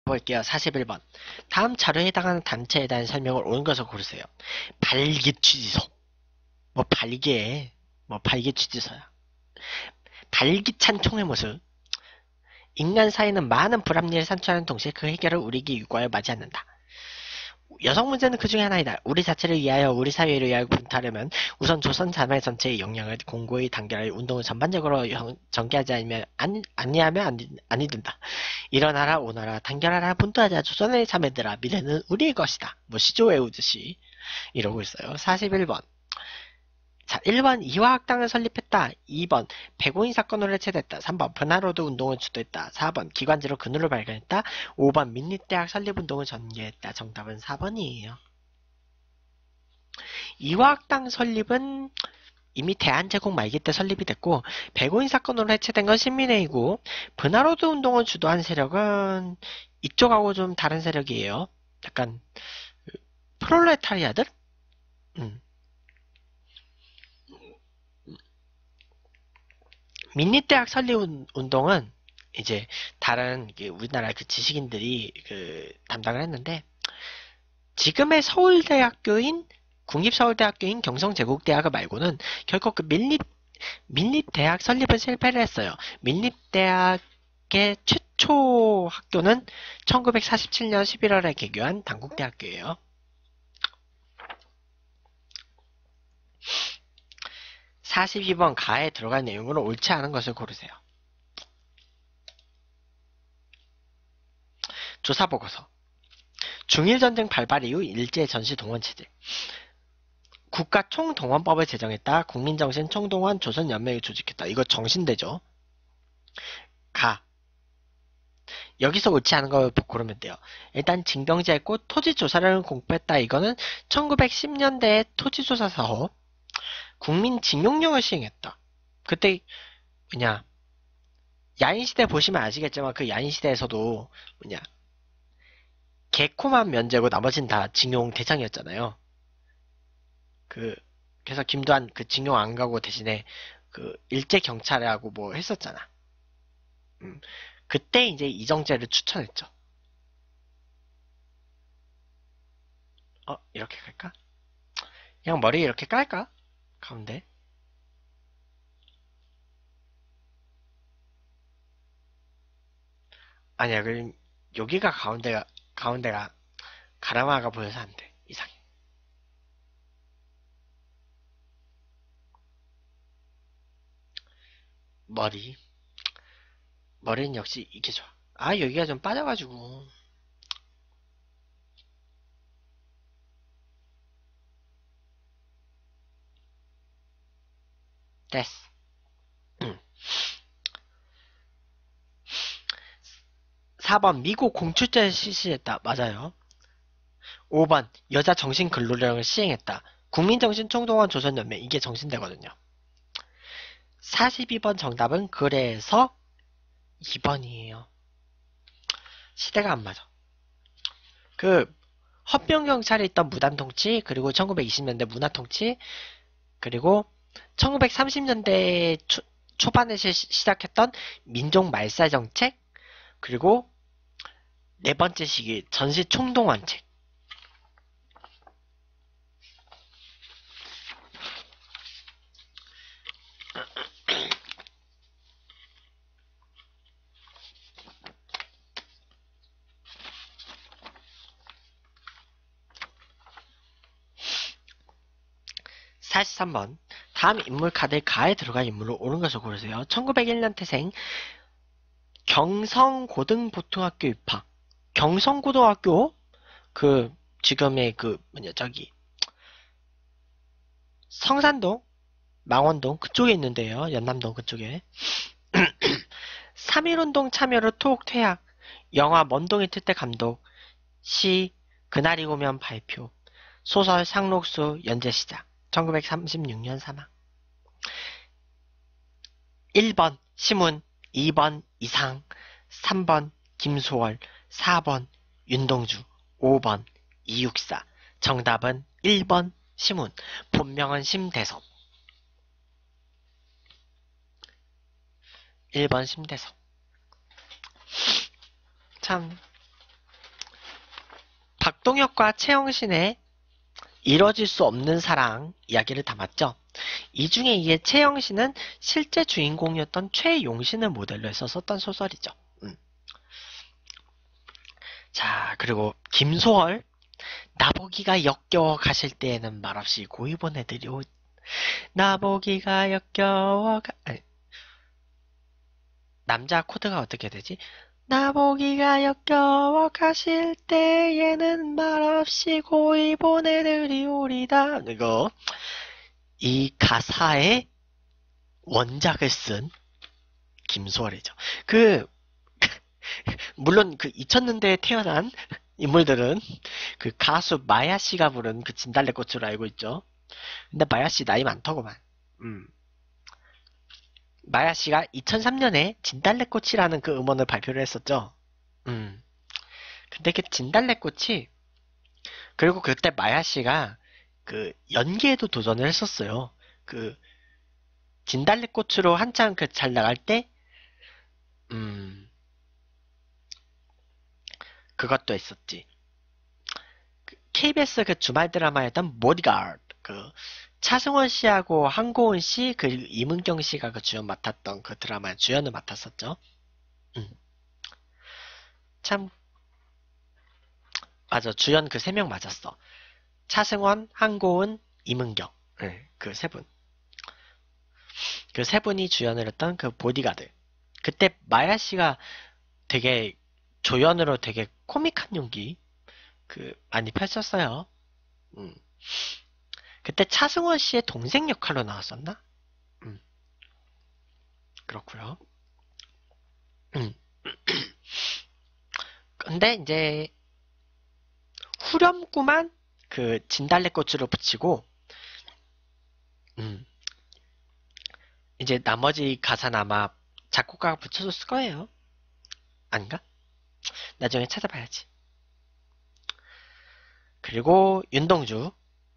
볼게요. 41번. 다음 자료에 해당하는 단체에 대한 설명을 옳은 것을 고르세요. 발기 취지소. 뭐 발기에, 뭐 발기 취지소야. 발기찬 총의 모습. 인간 사이는 많은 불합리를 산출하는 동시에 그 해결을 우리에게 요구하여 맞지 않는다. 여성 문제는 그 중에 하나이다. 우리 자체를 위하여 우리 사회를 위하여 분타하려면 우선 조선 사회 전체의 역량을 공고히 단결하여 운동을 전반적으로 전개하지 아니하면 아니 된다. 일어나라 오너라 단결하라 분투하자 조선의 자매들아 미래는 우리의 것이다. 뭐 시조 외우듯이 이러고 있어요. 41번. 자, 1번 이화학당을 설립했다. 2번 백오인 사건으로 해체됐다. 3번 버나로드 운동을 주도했다. 4번 기관지로 근우를 발견했다. 5번 민립대학 설립운동을 전개했다. 정답은 4번이에요. 이화학당 설립은 이미 대한제국 말기 때 설립이 됐고 백오인 사건으로 해체된 건 신민회이고 버나로드 운동을 주도한 세력은 이쪽하고 좀 다른 세력이에요. 약간 프롤레타리아들? 민립대학 설립 운동은 이제 다른 우리나라 그 지식인들이 그 담당을 했는데 지금의 서울대학교인 국립서울대학교인 경성제국대학을 말고는 결국 그 민립대학 설립은 실패를 했어요. 민립대학의 최초 학교는 1947년 11월에 개교한 단국대학교예요. 42번 가에 들어간 내용으로 옳지 않은 것을 고르세요. 조사보고서. 중일전쟁 발발 이후 일제 전시 동원체제. 국가 총동원법을 제정했다. 국민정신 총동원 조선연맹을 조직했다. 이거 정신대죠. 가. 여기서 옳지 않은 걸 고르면 돼요. 일단 징병제했고 토지조사를 공표했다. 이거는 1910년대에 토지조사 사업 국민징용령을 시행했다. 그때 뭐냐 야인시대 보시면 아시겠지만 그 야인시대에서도 뭐냐 개코만 면제고 나머진 다 징용 대상이었잖아요. 그래서 김도한 그 징용 안 가고 대신에 그 일제 경찰하고 뭐 했었잖아. 그때 이제 이정재를 추천했죠. 이렇게 갈까? 그냥 머리 이렇게 깔까? 가운데. 아니야, 그럼 여기가 가운데가 가라마가 보여서 안 돼. 이상해. 머리는 역시 이게 좋아. 아, 여기가 좀 빠져가지고. 됐어. 4번 미국 공출제를 실시했다. 맞아요. 5번 여자 정신근로령을 시행했다. 국민정신총동원 조선연맹 이게 정신대거든요. 42번 정답은 그래서 2번이에요. 시대가 안 맞아. 그 헌병경찰에 있던 무단통치 그리고 1920년대 문화통치 그리고 1930년대 초반에 시작했던 민족말살정책 그리고 네 번째 시기 전시총동원책. 사 43번 다음 인물 카드에 가에 들어간 인물로 옳은 것을 고르세요. 1901년 태생 경성고등보통학교 입학. 경성고등학교 그 지금의 그 뭐냐 저기 성산동 망원동 그쪽에 있는데요. 연남동 그쪽에 3.1운동 참여로 토옥 퇴학 영화 먼동이 틀 때 감독 시 그날이 오면 발표 소설 상록수 연재 시작 1936년 사망 1번 시문 2번 이상 3번 김소월 4번 윤동주 5번 이육사 정답은 1번 시문 본명은 심대섭 1번 심대섭 참 박동혁과 최영신의 이뤄질 수 없는 사랑 이야기를 담았죠. 이 중에 이게 최영신은 실제 주인공이었던 최용신을 모델로 해서 썼던 소설이죠. 자, 그리고 김소월, 나보기가 역겨워 가실 때에는 말없이 고이 보내드려. 나보기가 역겨워 남자 코드가 어떻게 되지? 나보기가 역겨워 가실 때에는 말없이 고이 보내드리오리다. 이거 이 가사의 원작을 쓴 김소월이죠. 물론 그 2000년대에 태어난 인물들은 그 가수 마야 씨가 부른 그 진달래꽃으로 알고 있죠. 근데 마야 씨 나이 많더구만. 마야 씨가 2003년에 진달래꽃이라는 그 음원을 발표를 했었죠. 근데 그 진달래꽃이, 그리고 그때 마야 씨가 그 연기에도 도전을 했었어요. 그 진달래꽃으로 한창 그 잘 나갈 때, 그것도 했었지. KBS 그 주말 드라마였던 보디가드, 그 차승원 씨하고 한고은 씨, 그리고 이문경 씨가 그 주연 맡았던 그 드라마의 주연을 맡았었죠. 참, 맞아. 주연 그 3명 맞았어. 차승원, 한고은, 이문경. 네, 그 3분. 그 3분이 주연을 했던 그 보디가드. 그때 마야 씨가 되게 조연으로 되게 코믹한 연기 많이 펼쳤어요. 그때 차승원 씨의 동생 역할로 나왔었나? 그렇고요. 근데 이제 후렴구만 그 진달래꽃으로 붙이고, 이제 나머지 가사는 아마 작곡가가 붙여줬을 거예요. 아닌가? 나중에 찾아봐야지. 그리고 윤동주,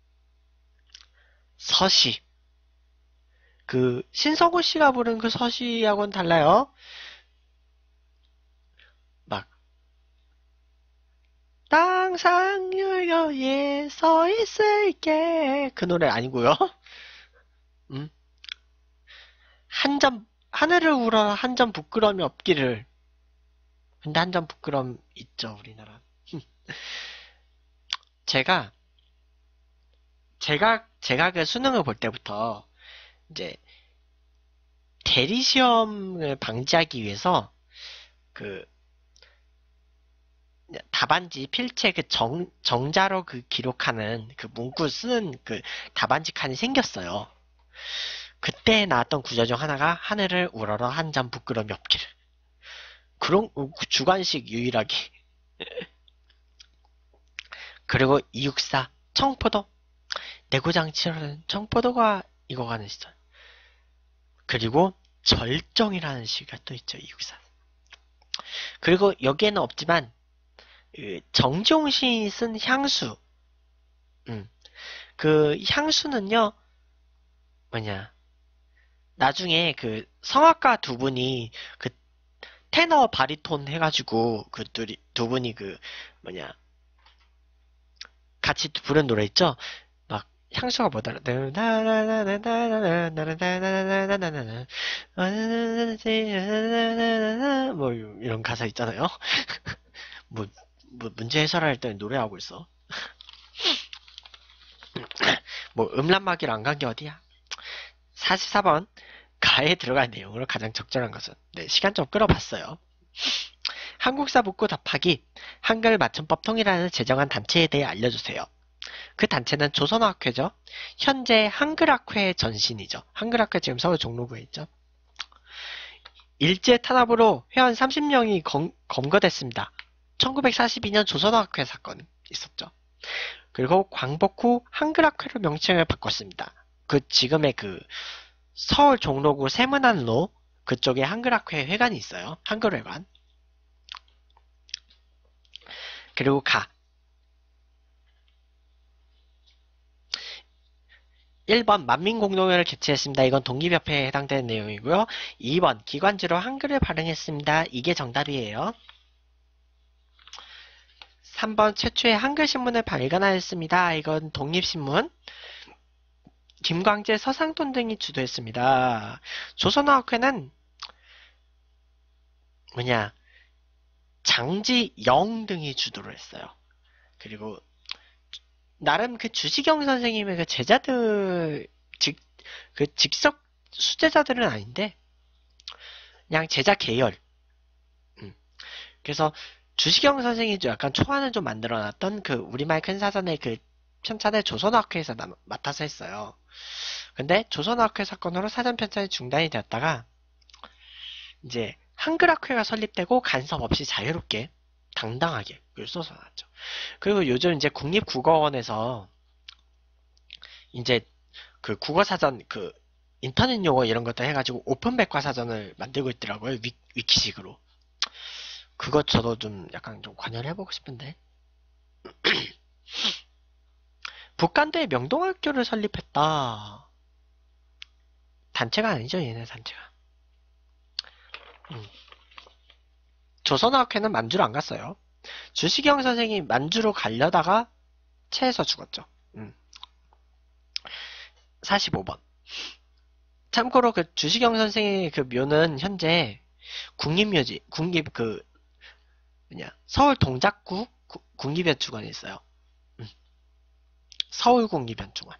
서시. 그 신성우 씨가 부른 그 서시하고는 달라요. 막 땅상유여에 서 있을게, 그 노래 아니고요. 한 점 하늘을 우러러 한 점 부끄러움이 없기를. 근데 한 점 부끄러움 있죠, 우리나라. 제가 그 수능을 볼 때부터 이제 대리 시험을 방지하기 위해서 그 답안지 필체 그 정자로 그 기록하는 그 문구 쓰는 그 답안지 칸이 생겼어요. 그때 나왔던 구절 중 하나가 하늘을 우러러 한 점 부끄러움이 없기를. 그런 주관식 유일하게. 그리고 264 청포도, 내고장 치러는 청포도가 익어가는 시절. 그리고 절정이라는 시가 또 있죠. 264. 그리고 여기에는 없지만 정지용 시인이 쓴 향수. 그 향수는요, 나중에 그 성악가 두 분이 그 테너 바리톤 해가지고 그 두 분이 같이 부른 노래 있죠? 막 향수가 뭐더라? 뭐 이런 가사 있잖아요. 뭐 문제 해설할 때 노래하고 있어. 뭐 음란마귀를 안 간 게 어디야? 44번 가에 들어간 내용으로 가장 적절한 것은, 네, 시간 좀 끌어봤어요. 한국사 묻고 답하기, 한글 맞춤법 통일하는 제정한 단체에 대해 알려주세요. 그 단체는 조선어학회죠. 현재 한글학회 전신이죠. 한글학회 지금 서울 종로구에 있죠. 일제 탄압으로 회원 30명이 검거됐습니다. 1942년 조선어학회 사건 있었죠. 그리고 광복 후 한글학회로 명칭을 바꿨습니다. 그 지금의 그 서울 종로구 세문안로 그쪽에 한글학회 회관이 있어요. 한글회관. 그리고 1번 만민공동회를 개최했습니다. 이건 독립협회에 해당되는 내용이고요. 2번 기관지로 한글을 발행했습니다. 이게 정답이에요. 3번 최초의 한글신문을 발간하였습니다. 이건 독립신문. 김광재, 서상돈 등이 주도했습니다. 조선어학회는 장지영 등이 주도를 했어요. 그리고 나름 그 주시경 선생님의 그 제자들 그 직접 수제자들은 아닌데 그냥 제자 계열. 그래서 주시경 선생이 약간 초안을 좀 만들어놨던 그 우리말 큰 사전의 그 편찬을 조선어학회에서 맡아서 했어요. 근데 조선어학회 사건으로 사전 편찬이 중단이 되었다가 이제 한글학회가 설립되고 간섭 없이 자유롭게 당당하게 글 써서 나왔죠. 그리고 요즘 이제 국립국어원에서 이제 그 국어사전 그 인터넷 용어 이런 것도 해가지고 오픈 백과사전을 만들고 있더라고요. 위키식으로. 그것 저도 좀 약간 좀 관여를 해보고 싶은데. 북간도에 명동학교를 설립했다. 단체가 아니죠, 얘네 단체가. 조선어학회는 만주를 안 갔어요. 주시경 선생이 만주로 가려다가 체해서 죽었죠. 45번. 참고로 그 주시경 선생의 그 묘는 현재 국립묘지, 서울 동작구 국립연수관에 있어요. 서울국립연수관.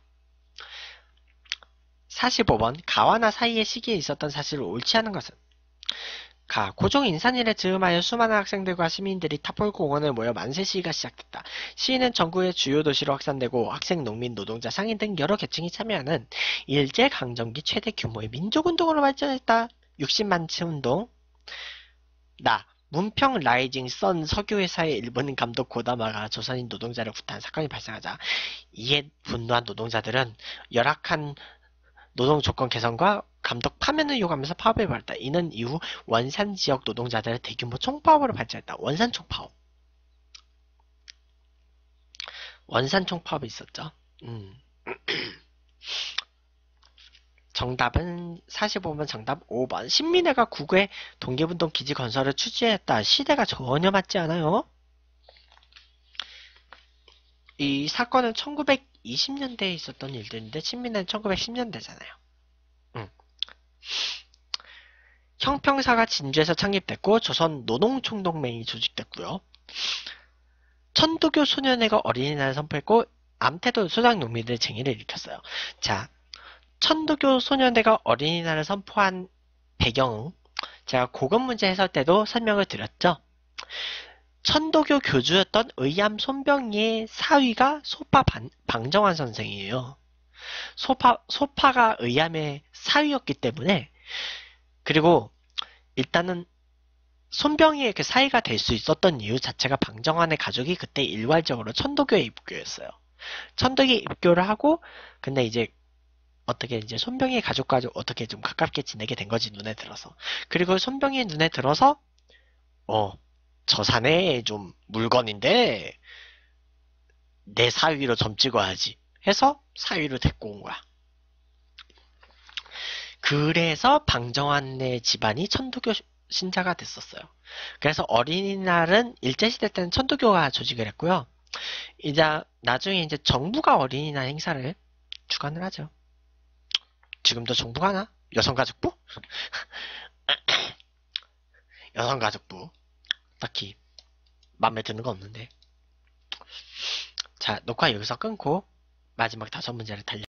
45번. 가와나 사이의 시기에 있었던 사실을 옳지 않은 것은? 가. 고종 인산일에 즈음하여 수많은 학생들과 시민들이 탑골공원에 모여 만세 시위가 시작됐다. 시위는 전국의 주요 도시로 확산되고 학생, 농민, 노동자, 상인 등 여러 계층이 참여하는 일제강점기 최대 규모의 민족운동으로 발전했다. 60만치 운동. 나. 문평 라이징 선 석유회사의 일본 감독 고다마가 조선인 노동자를 구타한 사건이 발생하자 이에 분노한 노동자들은 열악한 노동 조건 개선과 감독 파면을 요구하면서 파업에 벌였다. 이는 이후 원산 지역 노동자들의 대규모 총파업으로 발전했다. 원산 총파업. 원산 총파업이 있었죠. 정답은 45번 정답 5번. 신민회가 국외 독립운동 기지 건설을 추진했다. 시대가 전혀 맞지 않아요. 이 사건은 1920년대에 있었던 일들인데 신민회는 1910년대잖아요. 형평사가 진주에서 창립됐고 조선 노동총동맹이 조직됐고요. 천도교 소년회가 어린이날을 선포했고 암태도 소작 농민들의 쟁의를 일으켰어요. 자, 천도교 소년회가 어린이날을 선포한 배경, 제가 고급 문제 해설 때도 설명을 드렸죠. 천도교 교주였던 의암 손병희의 사위가 소파 방정환 선생이에요. 소파가 의암의 사위였기 때문에, 그리고 일단은 손병희의 그 사위가 될 수 있었던 이유 자체가 방정환의 가족이 그때 일괄적으로 천도교에 입교였어요. 천도교에 입교를 하고, 근데 이제 어떻게 이제 손병희의 가족과 어떻게 좀 가깝게 지내게 된 거지, 눈에 들어서. 그리고 손병희의 눈에 들어서 저 사내 좀 물건인데 내 사위로 점 찍어야지 해서 사위로 데리고 온 거야. 그래서 방정환의 집안이 천도교 신자가 됐었어요. 그래서 어린이날은 일제시대 때는 천도교가 조직을 했고요. 이제 나중에 이제 정부가 어린이날 행사를 주관을 하죠. 지금도 정부가 하나? 여성가족부? 여성가족부. 딱히 마음에 드는 거 없는데. 자, 녹화 여기서 끊고 마지막 5문제를 달려